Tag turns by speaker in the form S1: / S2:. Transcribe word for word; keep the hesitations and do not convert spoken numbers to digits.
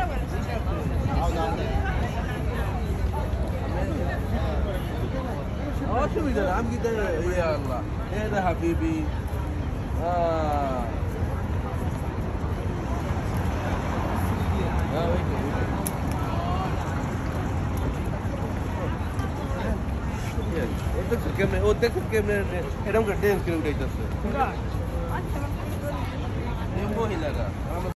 S1: অসুবিধা না আমি কিন্তু ইয়া আল্লাহ এ দে হাবিবি আহ ও দেখো কেমনে ও দেখো কেমনে এরকম করে ড্যান্স করে উঠাইতেছে মহিলারা